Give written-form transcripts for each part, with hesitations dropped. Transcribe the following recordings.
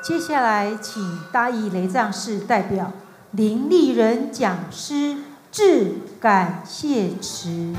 接下来，请大义雷藏寺代表林立人讲师致感谢词。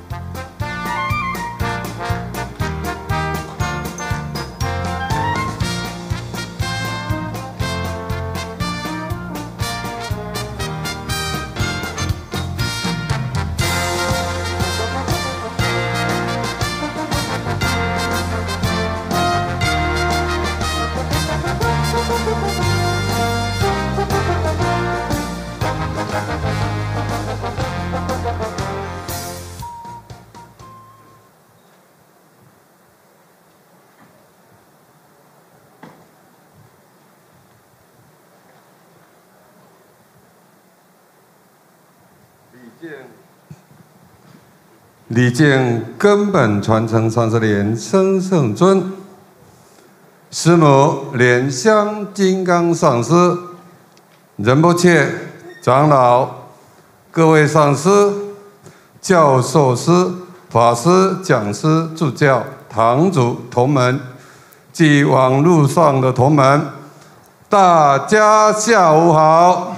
礼敬根本传承30年生圣尊，师母莲香金刚上师、仁波切长老、各位上师、教授师、法师、讲师、助教、堂主、同门及网络上的同门，大家下午好。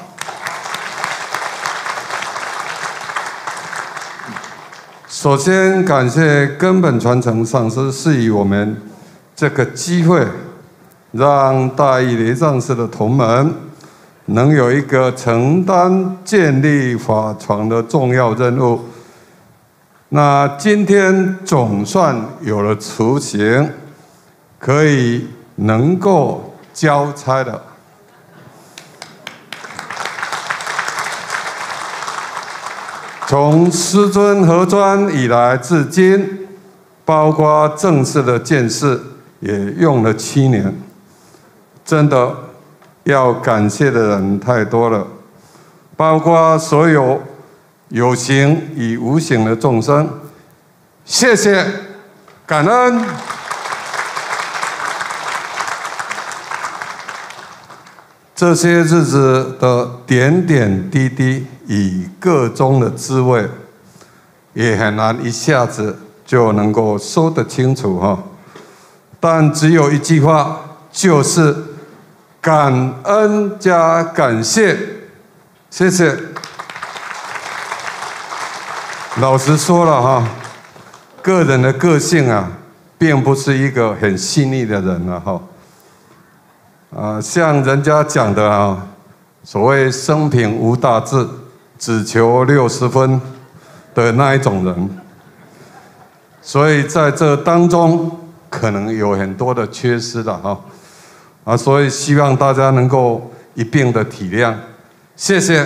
首先感谢根本传承上师赐予我们这个机会，让大义雷藏寺的同门能有一个承担建立法床的重要任务。那今天总算有了雏形，可以能够交差了。从师尊合专以来至今，包括正式的建寺也用了7年，真的要感谢的人太多了，包括所有有形与无形的众生，谢谢，感恩。这些日子的点点滴滴与个中的滋味，也很难一下子就能够说得清楚哈。但只有一句话，就是感恩加感谢，谢谢。老实说了哈，个人的个性啊，并不是一个很细腻的人了哈。像人家讲的啊，所谓生平无大志，只求60分的那一种人，所以在这当中可能有很多的缺失了哈，所以希望大家能够一并的体谅，谢谢。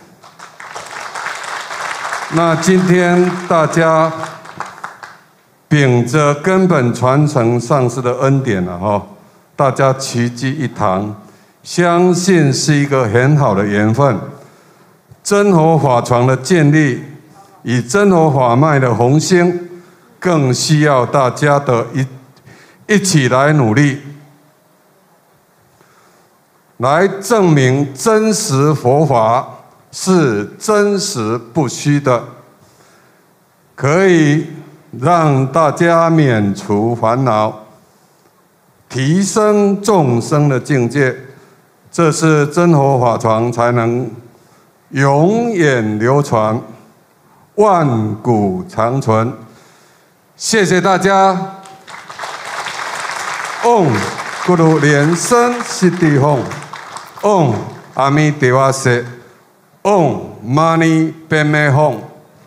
那今天大家秉着根本传承上师的恩典了哈。大家齐聚一堂，相信是一个很好的缘分。真佛法床的建立，与真佛法脉的弘兴，更需要大家的一起来努力，来证明真实佛法是真实不虚的，可以让大家免除烦恼，提升众生的境界，这是真佛法床才能永远流传，万古长存。谢谢大家。唵咕噜莲生悉地吽，唵阿弥陀佛塞，唵玛尼呗咩吽。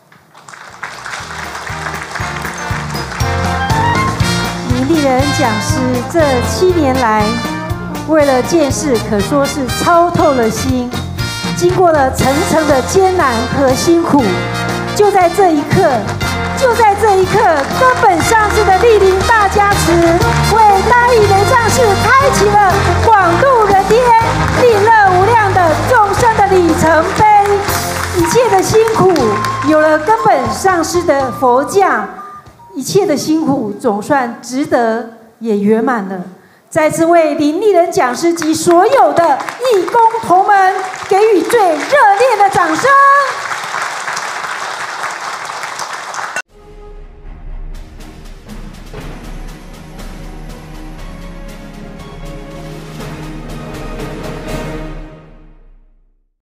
立人讲师这7年来，为了建寺可说是操透了心，经过了层层的艰难和辛苦，就在这一刻，根本上师的莅临大加持，为大义雷藏寺开启了广度人天、利乐无量的众生的里程碑。一切的辛苦，有了根本上师的佛驾，一切的辛苦总算值得，也圆满了。再次为林立人讲师及所有的义工同门给予最热烈的掌声。